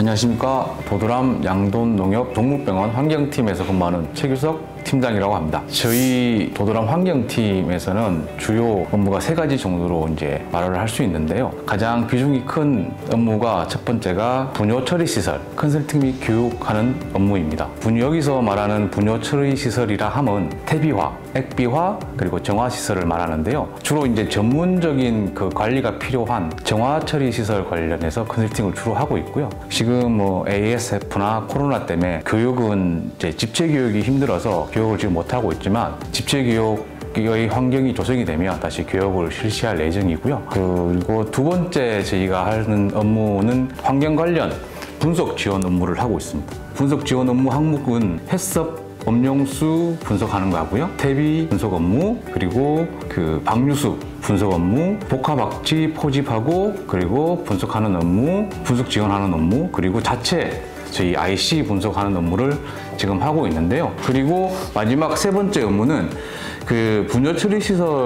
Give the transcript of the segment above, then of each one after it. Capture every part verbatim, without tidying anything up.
안녕하십니까. 도드람 양돈농협 동문병원 환경팀에서 근무하는 최규석 팀장이라고 합니다. 저희 도드람 환경팀에서는 주요 업무가 세 가지 정도로 이제 말을 할 수 있는데요. 가장 비중이 큰 업무가 첫 번째가 분뇨 처리 시설, 컨설팅 및 교육하는 업무입니다. 분뇨, 여기서 말하는 분뇨 처리 시설이라 함은 퇴비화, 액비화, 그리고 정화 시설을 말하는데요. 주로 이제 전문적인 그 관리가 필요한 정화 처리 시설 관련해서 컨설팅을 주로 하고 있고요. 지금 뭐 에이에스에프나 코로나 때문에 교육은 이제 집체 교육이 힘들어서 교육을 지금 못하고 있지만 집체 교육의 환경이 조성이 되면 다시 교육을 실시할 예정이고요. 그리고 두 번째 저희가 하는 업무는 환경 관련 분석 지원 업무를 하고 있습니다. 분석 지원 업무 항목은 햇섭 음용수 분석하는 거 하고요. 퇴비 분석 업무, 그리고 그 방류수 분석 업무, 복합악취 포집하고 그리고 분석하는 업무, 분석 지원하는 업무, 그리고 자체 저희 아이씨 분석하는 업무를 지금 하고 있는데요. 그리고 마지막 세 번째 업무는 그 분뇨 처리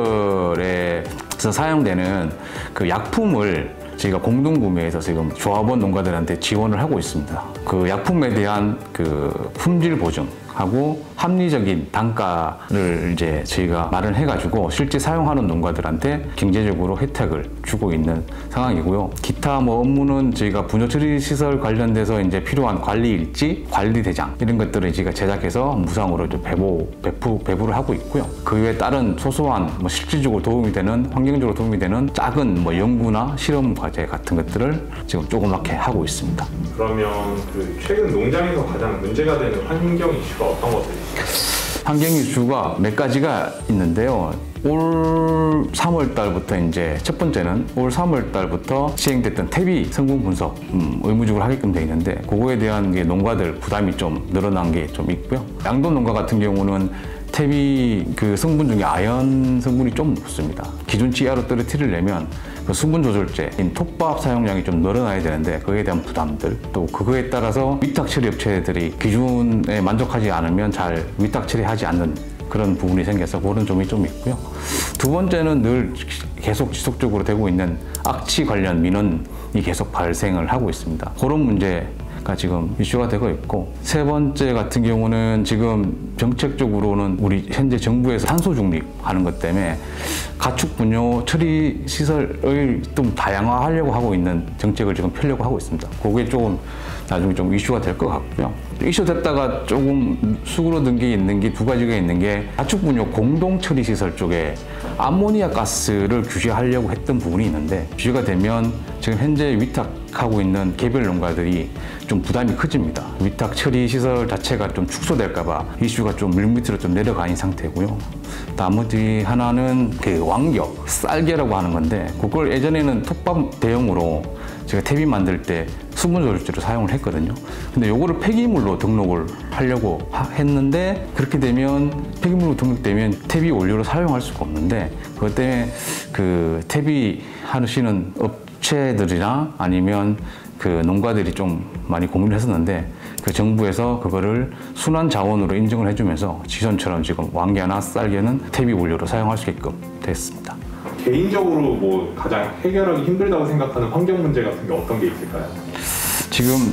시설에서 사용되는 그 약품을 저희가 공동 구매해서 지금 조합원 농가들한테 지원을 하고 있습니다. 그 약품에 대한 그 품질 보증 하고 합리적인 단가를 이제 저희가 마련해가지고 실제 사용하는 농가들한테 경제적으로 혜택을 주고 있는 상황이고요. 기타 뭐 업무는 저희가 분뇨 처리 시설 관련돼서 이제 필요한 관리 일지, 관리 대장 이런 것들을 저희가 제작해서 무상으로 좀 배부, 배부, 배부를 하고 있고요. 그 외에 다른 소소한 뭐 실질적으로 도움이 되는, 환경적으로 도움이 되는 작은 뭐 연구나 실험 과제 같은 것들을 지금 조그맣게 하고 있습니다. 그러면 그 최근 농장에서 가장 문제가 되는 환경 이슈가 어떤 것들이시죠? 환경 이슈가 몇 가지가 있는데요. 올 삼월 달부터 이제 첫 번째는 올 삼월 달부터 시행됐던 퇴비 성분 분석 음, 의무적으로 하게끔 되어 있는데 그거에 대한 게 농가들 부담이 좀 늘어난 게 좀 있고요. 양돈 농가 같은 경우는 퇴비 그 성분 중에 아연 성분이 좀 높습니다. 기준치 이하로 떨어뜨리려면 그 수분 조절제인 톱밥 사용량이 좀 늘어나야 되는데 그에 대한 부담들, 또 그거에 따라서 위탁 처리 업체들이 기준에 만족하지 않으면 잘 위탁 처리하지 않는 그런 부분이 생겨서 그런 점이 좀 있고요. 두 번째는 늘 계속 지속적으로 되고 있는 악취 관련 민원이 계속 발생을 하고 있습니다. 그런 문제가 지금 이슈가 되고 있고, 세 번째 같은 경우는 지금 정책적으로는 우리 현재 정부에서 탄소 중립하는 것 때문에 가축 분뇨 처리 시설을 좀 다양화하려고 하고 있는 정책을 지금 펴려고 하고 있습니다. 그게 조금 나중에 좀 이슈가 될 것 같고요. 이슈 됐다가 조금 수그러든 게 있는 게 두 가지가 있는 게 가축 분뇨 공동 처리 시설 쪽에 암모니아 가스를 규제하려고 했던 부분이 있는데, 규제가 되면 지금 현재 위탁하고 있는 개별 농가들이 좀 부담이 커집니다. 위탁 처리 시설 자체가 좀 축소될까 봐 이슈가 좀 물밑으로 좀 내려가 있는 상태고요. 나머지 하나는 그 왕겨, 쌀개라고 하는 건데, 그걸 예전에는 톱밥 대용으로 제가 퇴비 만들 때 수분 조절제로 사용을 했거든요. 근데 요거를 폐기물로 등록을 하려고 하, 했는데 그렇게 되면 폐기물로 등록되면 퇴비 원료로 사용할 수가 없는데, 그것 때문에 그 퇴비 하시는 업체들이나 아니면 그 농가들이 좀 많이 고민을 했었는데, 그 정부에서 그거를 순환 자원으로 인정을 해주면서 지선처럼 지금 왕개나 쌀개는 퇴비 원료로 사용할 수 있게끔 됐습니다. 개인적으로 뭐 가장 해결하기 힘들다고 생각하는 환경 문제 같은 게 어떤 게 있을까요? 지금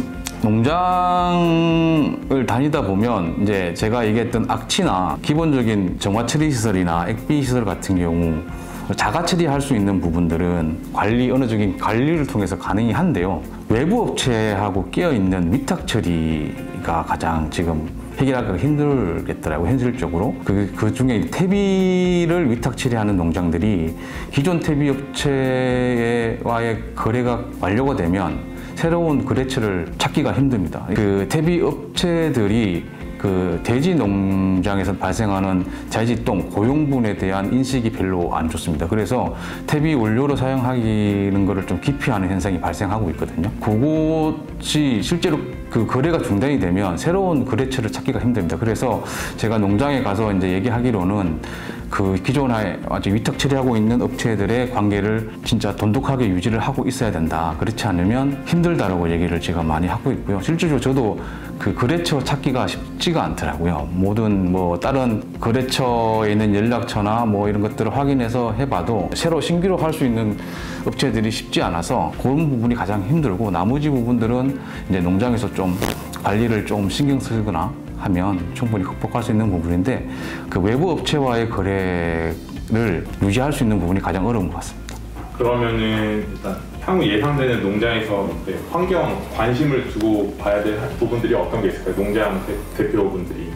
농장을 다니다 보면 이제 제가 얘기했던 악취나 기본적인 정화 처리 시설이나 액비 시설 같은 경우 자가 처리할 수 있는 부분들은 관리, 어느 정도 관리를 통해서 가능이 한데요. 외부 업체하고 끼어 있는 위탁 처리가 가장 지금 해결하기가 힘들겠더라고요, 현실적으로. 그, 그 중에 퇴비를 위탁 처리하는 농장들이 기존 퇴비 업체와의 거래가 완료가 되면 새로운 거래처를 찾기가 힘듭니다. 그 퇴비 업체들이 그 돼지 농장에서 발생하는 자지똥, 고용분에 대한 인식이 별로 안 좋습니다. 그래서 퇴비 원료로 사용하는 것을 좀 기피하는 현상이 발생하고 있거든요. 그것이 실제로 그 거래가 중단이 되면 새로운 거래처를 찾기가 힘듭니다. 그래서 제가 농장에 가서 이제 얘기하기로는 그 기존에 아직 위탁 처리하고 있는 업체들의 관계를 진짜 돈독하게 유지를 하고 있어야 된다. 그렇지 않으면 힘들다라고 얘기를 제가 많이 하고 있고요. 실질적으로 저도 그 거래처 찾기가 쉽지가 않더라고요. 모든 뭐 다른 거래처에 있는 연락처나 뭐 이런 것들을 확인해서 해봐도 새로 신규로 할 수 있는 업체들이 쉽지 않아서 그런 부분이 가장 힘들고, 나머지 부분들은 이제 농장에서 좀 관리를 좀 신경 쓰거나 하면 충분히 극복할 수 있는 부분인데, 그 외부 업체와의 거래를 유지할 수 있는 부분이 가장 어려운 것 같습니다. 그러면은 일단 향후 예상되는 농장에서 이제 환경 관심을 두고 봐야 될 부분들이 어떤 게 있을까요? 농장 대, 대표분들이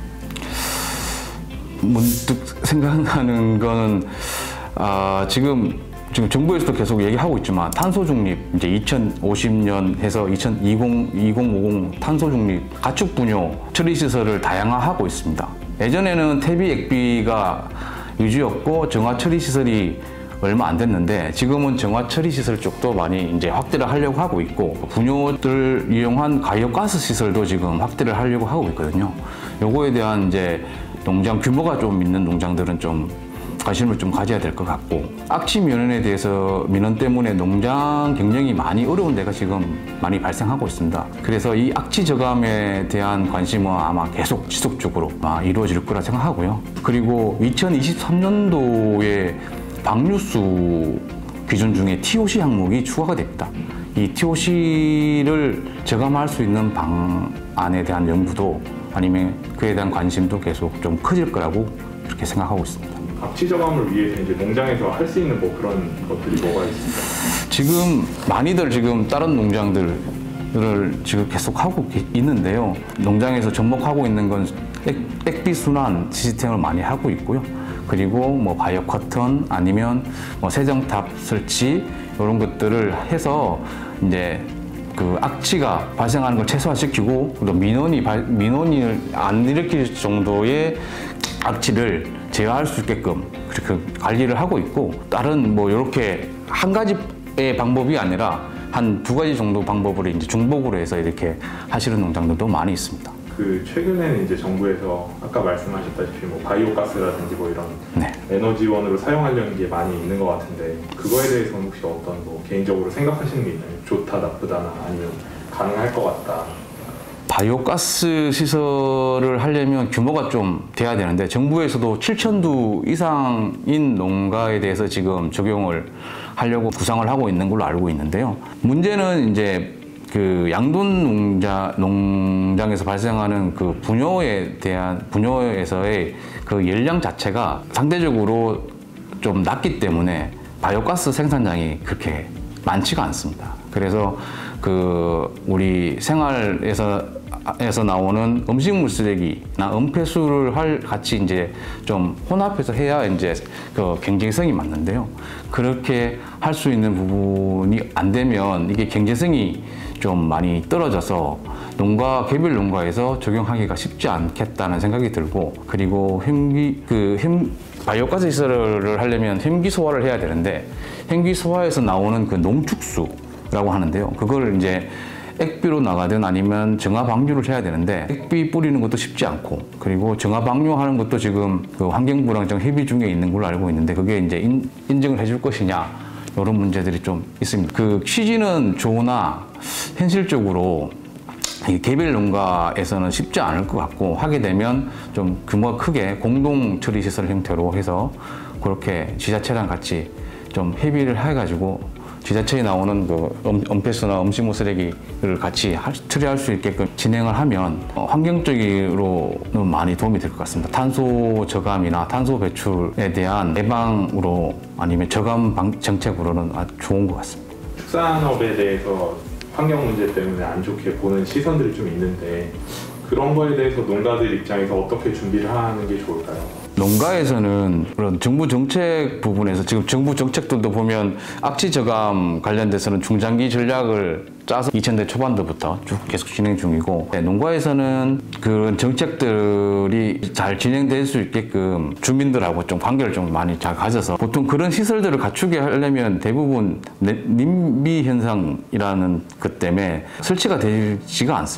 문득 생각나는 거는 아, 지금 지금 정부에서도 계속 얘기하고 있지만 탄소 중립, 이제 이천오십 년 해서 이천이십, 이천오십 탄소 중립 가축 분뇨 처리 시설을 다양화하고 있습니다. 예전에는 퇴비 액비가 위주였고 정화 처리 시설이 얼마 안 됐는데, 지금은 정화 처리 시설 쪽도 많이 이제 확대를 하려고 하고 있고, 분뇨를 이용한 가이오가스 시설도 지금 확대를 하려고 하고 있거든요. 요거에 대한 이제 농장 규모가 좀 있는 농장들은 좀 관심을 좀 가져야 될 것 같고, 악취 민원에 대해서 민원 때문에 농장 경영이 많이 어려운 데가 지금 많이 발생하고 있습니다. 그래서 이 악취 저감에 대한 관심은 아마 계속 지속적으로 이루어질 거라 생각하고요. 그리고 이천이십삼 년도에 방류수 기준 중에 티오씨 항목이 추가가 됩니다. 이 티오씨를 저감할 수 있는 방안에 대한 연구도 아니면 그에 대한 관심도 계속 좀 커질 거라고 그렇게 생각하고 있습니다. 악취 저감을 위해서 이제 농장에서 할 수 있는 뭐 그런 것들이 뭐가 있습니까? 지금 많이들 지금 다른 농장들을 지금 계속 하고 있는데요. 농장에서 접목하고 있는 건 액비 순환 시스템을 많이 하고 있고요. 그리고 뭐 바이오 커튼 아니면 뭐 세정탑 설치 이런 것들을 해서 이제 그 악취가 발생하는 걸 최소화시키고, 또 민원이 발, 민원을 안 일으킬 정도의 악취를 제어할 수 있게끔 그렇게 관리를 하고 있고, 다른 뭐 이렇게 한 가지의 방법이 아니라 한 두 가지 정도 방법으로 이제 중복으로 해서 이렇게 하시는 농장들도 많이 있습니다. 그 최근에는 이제 정부에서 아까 말씀하셨다시피 뭐 바이오가스라든지 뭐 이런 네. 에너지원으로 사용하려는 게 많이 있는 것 같은데, 그거에 대해서는 혹시 어떤 뭐 개인적으로 생각하시는 게 있나요? 좋다, 나쁘다나 아니면 가능할 것 같다? 바이오가스 시설을 하려면 규모가 좀 돼야 되는데, 정부에서도 칠천 두 이상인 농가에 대해서 지금 적용을 하려고 구상을 하고 있는 걸로 알고 있는데요. 문제는 이제 그 양돈 농자, 농장에서 발생하는 그 분뇨에 대한, 분뇨에서의 그 열량 자체가 상대적으로 좀 낮기 때문에 바이오가스 생산량이 그렇게 많지가 않습니다. 그래서 그 우리 생활에서 에서 나오는 음식물 쓰레기나 은폐수를 할 같이 이제 좀 혼합해서 해야 이제 그 경쟁성이 맞는데요. 그렇게 할 수 있는 부분이 안 되면 이게 경제성이 좀 많이 떨어져서 농가 개별 농가에서 적용하기가 쉽지 않겠다는 생각이 들고, 그리고 혐기 그 혐, 바이오가스 시설을 하려면 혐기 소화를 해야 되는데, 혐기 소화에서 나오는 그 농축수라고 하는데요. 그걸 이제 액비로 나가든 아니면 정화 방류를 해야 되는데, 액비 뿌리는 것도 쉽지 않고, 그리고 정화 방류하는 것도 지금 그 환경부랑 좀 협의 중에 있는 걸로 알고 있는데, 그게 이제 인, 인증을 해줄 것이냐, 이런 문제들이 좀 있습니다. 그 취지는 좋으나 현실적으로 이 개별 농가에서는 쉽지 않을 것 같고, 하게 되면 좀 규모가 크게 공동 처리 시설 형태로 해서 그렇게 지자체랑 같이 좀 협의를 해가지고 지자체에 나오는 그 은폐수나 음식물 쓰레기를 같이 처리할 수 있게끔 진행을 하면 환경적으로는 많이 도움이 될 것 같습니다. 탄소 저감이나 탄소 배출에 대한 예방으로 아니면 저감 방, 정책으로는 아주 좋은 것 같습니다. 축산업에 대해서 환경 문제 때문에 안 좋게 보는 시선들이 좀 있는데, 그런 거에 대해서 농가들 입장에서 어떻게 준비를 하는 게 좋을까요? 농가에서는 그런 정부 정책 부분에서 지금 정부 정책들도 보면 악취 저감 관련돼서는 중장기 전략을 짜서 이천 대 초반부터 쭉 계속 진행 중이고, 네, 농가에서는 그런 정책들이 잘 진행될 수 있게끔 주민들하고 좀 관계를 좀 많이 잘 가져서, 보통 그런 시설들을 갖추게 하려면 대부분 님비 현상이라는 것 때문에 설치가 되지가 않습니다.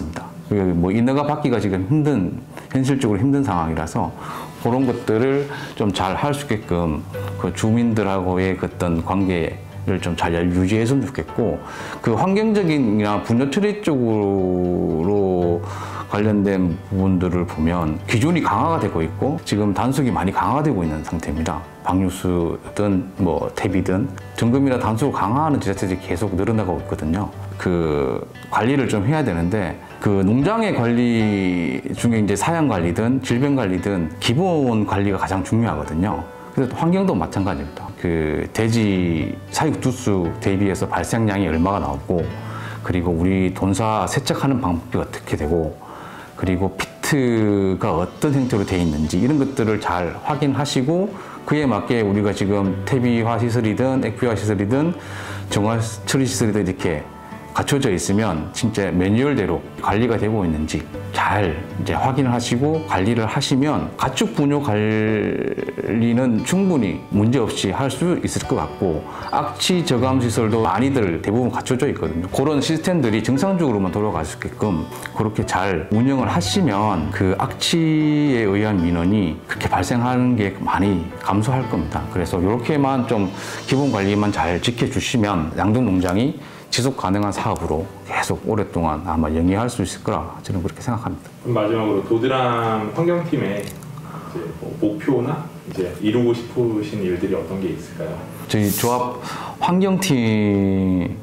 뭐 인허가 받기가 지금 힘든, 현실적으로 힘든 상황이라서 그런 것들을 좀 잘 할 수 있게끔 그 주민들하고의 그 어떤 관계를 좀 잘 유지했으면 좋겠고, 그 환경적인이나 분뇨 처리 쪽으로 관련된 부분들을 보면 기준이 강화가 되고 있고 지금 단속이 많이 강화되고 있는 상태입니다. 방류수든 뭐 탭이든 점검이나 단속을 강화하는 지자체들이 계속 늘어나고 있거든요. 그 관리를 좀 해야 되는데 그 농장의 관리 중에 이제 사양 관리든 질병 관리든 기본 관리가 가장 중요하거든요. 그래서 환경도 마찬가지입니다. 그 돼지 사육 두수 대비해서 발생량이 얼마가 나오고, 그리고 우리 돈사 세척하는 방법이 어떻게 되고, 그리고 피트가 어떤 형태로 되어 있는지 이런 것들을 잘 확인하시고 그에 맞게 우리가 지금 퇴비화 시설이든 액비화 시설이든 정화 처리 시설이든 이렇게 갖춰져 있으면 진짜 매뉴얼대로 관리가 되고 있는지 잘 이제 확인을 하시고 관리를 하시면 가축 분뇨 관리는 충분히 문제없이 할 수 있을 것 같고, 악취 저감 시설도 많이들 대부분 갖춰져 있거든요. 그런 시스템들이 정상적으로만 돌아갈 수 있게끔 그렇게 잘 운영을 하시면 그 악취에 의한 민원이 그렇게 발생하는 게 많이 감소할 겁니다. 그래서 이렇게만 좀 기본 관리만 잘 지켜주시면 양동농장이 지속 가능한 사업으로 계속 오랫동안 아마 영위할 수 있을 거라 저는 그렇게 생각합니다. 그럼 마지막으로 도드람 환경팀의 이제 뭐 목표나 이제 이루고 싶으신 일들이 어떤 게 있을까요? 저희 조합 환경팀은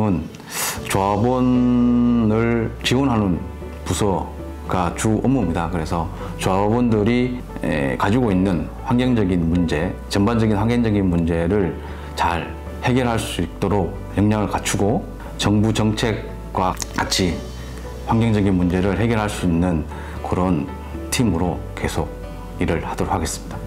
조합원을 지원하는 부서가 주 업무입니다. 그래서 조합원들이 가지고 있는 환경적인 문제, 전반적인 환경적인 문제를 잘 해결할 수 있도록 역량을 갖추고 정부 정책과 같이 환경적인 문제를 해결할 수 있는 그런 팀으로 계속 일을 하도록 하겠습니다.